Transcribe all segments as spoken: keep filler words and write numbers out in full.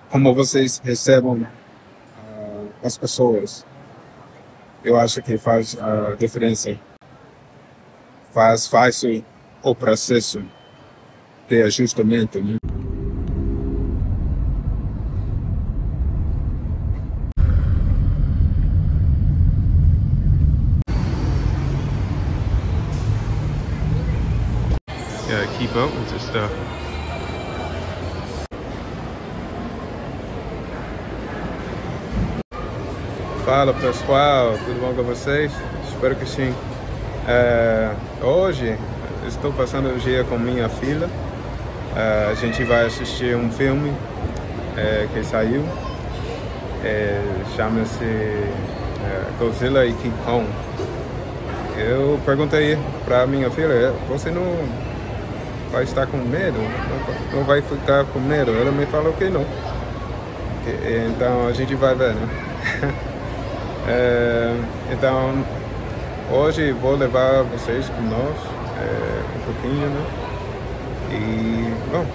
como vocês recebem uh, as pessoas. Eu acho que faz a diferença. Faz fácil o processo de ajustamento, né? Yeah, keep up with this stuff. Fala pessoal, tudo bom com vocês? Espero que sim. É, hoje estou passando o dia com minha filha. É, a gente vai assistir um filme é, que saiu. É, chama-se é, Godzilla e King Kong. Eu perguntei para minha filha, você não vai estar com medo? Não, não vai ficar com medo? Ela me falou que não. Que, então a gente vai ver, né? é, então hoje vou levar vocês com nós é, um pouquinho, né? E bom.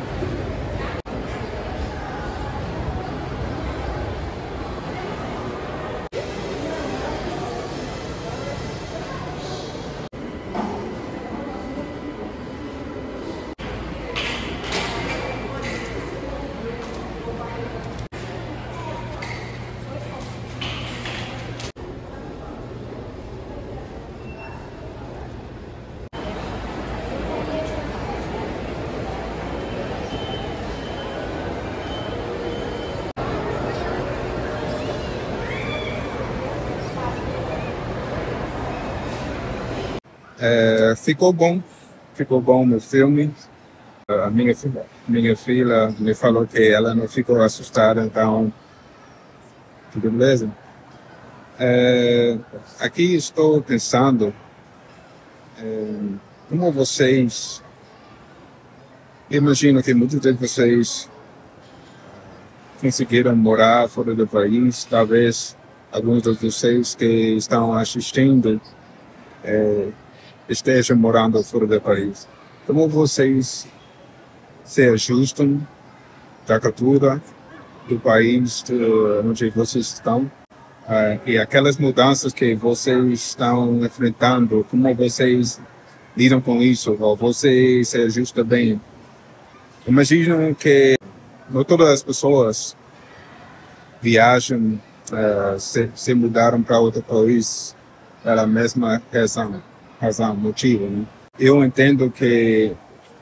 É, ficou bom, ficou bom no filme. A minha filha, minha filha me falou que ela não ficou assustada, então tudo beleza. É, aqui estou pensando é, como vocês, imagino que muitos de vocês conseguiram morar fora do país, talvez alguns de vocês que estão assistindo é, estejam morando fora do país. Como vocês se ajustam da cultura do país do, onde vocês estão uh, e aquelas mudanças que vocês estão enfrentando, como vocês lidam com isso, ou vocês se ajustam bem? Imagino que não todas as pessoas viajam, uh, se, se mudaram para outro país pela mesma razão. razão, motivo, né? Eu entendo que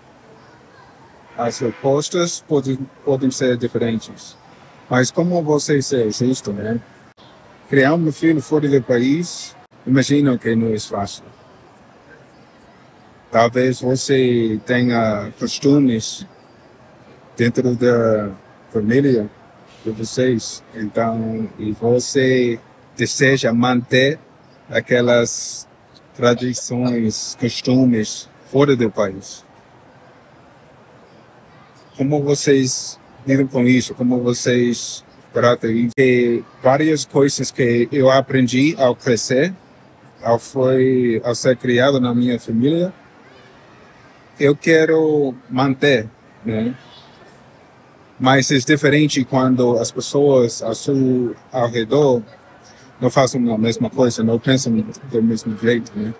as respostas podem, podem ser diferentes, mas como vocês se ajustam, né? Criar um filho fora do país, imagino que não é fácil. Talvez você tenha costumes dentro da família de vocês, então, e você deseja manter aquelas tradições, costumes fora do país. Como vocês lidam com isso? Como vocês tratam isso? E várias coisas que eu aprendi ao crescer, ao, foi, ao ser criado na minha família, eu quero manter, né? Mas é diferente quando as pessoas ao seu ao redor não façam a mesma coisa, não pensam do mesmo jeito, né?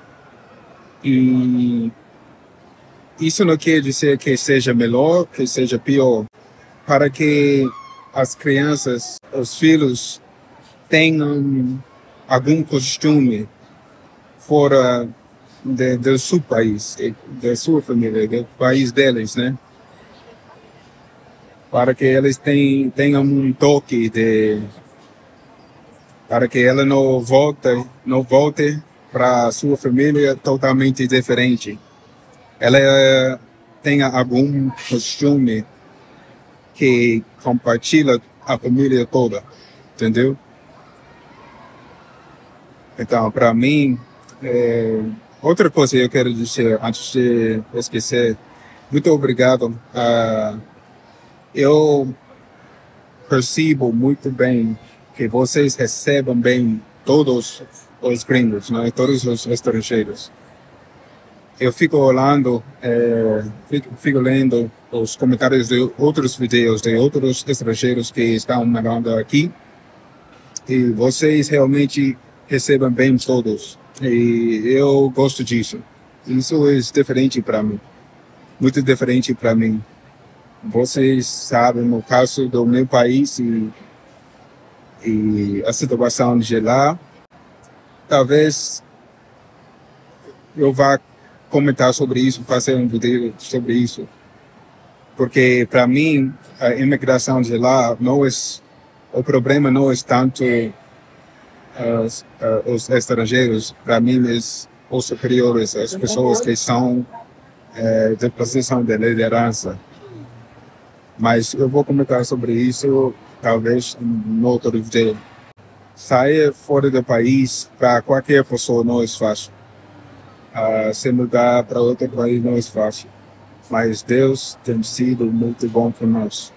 E isso não quer dizer que seja melhor, que seja pior. Para que as crianças, os filhos, tenham algum costume fora de, do seu país, da sua família, do país deles, né? Para que eles tenham, tenham um toque de para que ela não volte, não volte para sua família totalmente diferente. Ela uh, tenha algum costume que compartilha a família toda, entendeu? Então, para mim, é, outra coisa que eu quero dizer antes de esquecer, muito obrigado. Uh, eu percebo muito bem que vocês recebam bem todos os gringos, né? Todos os estrangeiros. eu fico olhando, é, fico, fico lendo os comentários de outros vídeos de outros estrangeiros que estão morando aqui, e vocês realmente recebem bem todos, e eu gosto disso. Isso é diferente para mim, muito diferente para mim. Vocês sabem, no caso do meu país e, e a situação de lá, talvez eu vá comentar sobre isso, fazer um vídeo sobre isso, porque para mim a imigração de lá não é, o problema não é tanto as, uh, os estrangeiros, para mim é os superiores, as pessoas que são uh, de posição de liderança. Mas eu vou comentar sobre isso talvez no outro vídeo. Sair fora do país para qualquer pessoa não é fácil. Uh, se mudar para outro país não é fácil. Mas Deus tem sido muito bom para nós.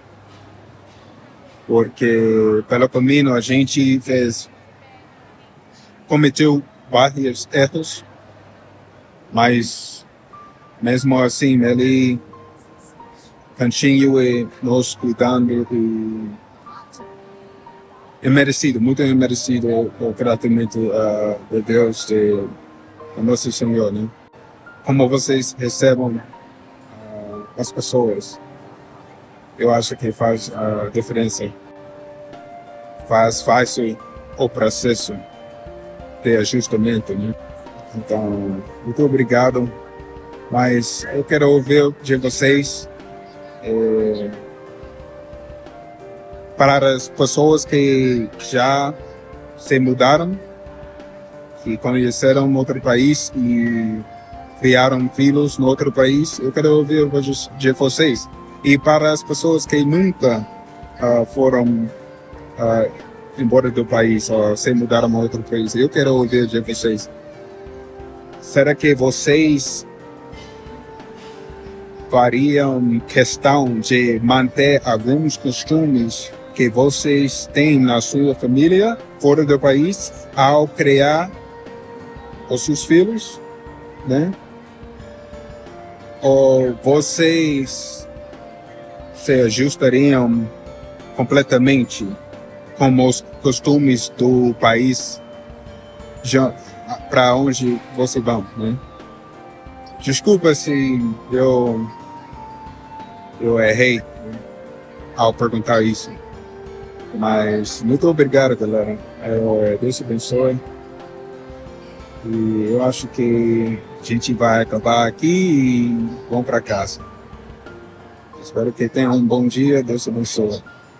Porque pelo caminho a gente fez, cometeu vários erros, mas mesmo assim Ele continue nos cuidando e é merecido, muito merecido o tratamento uh, de Deus, de, de nosso Senhor, né? Como vocês recebem uh, as pessoas, eu acho que faz a diferença. Faz fácil o processo de ajustamento, né? Então, muito obrigado. Mas eu quero ouvir de vocês, é, para as pessoas que já se mudaram, que conheceram outro país e criaram filhos no outro país, eu quero ouvir de vocês. E para as pessoas que nunca uh, foram uh, embora do país ou se mudaram a outro país, eu quero ouvir de vocês. Será que vocês fariam questão de manter alguns costumes que vocês têm na sua família fora do país ao criar os seus filhos, né? Ou vocês se ajustariam completamente com os costumes do país para onde vocês vão, né? Desculpa se eu eu errei ao perguntar isso, mas muito obrigado, galera. É, Deus te abençoe. E eu acho que a gente vai acabar aqui e vamos para casa. Espero que tenham um bom dia. Deus te abençoe.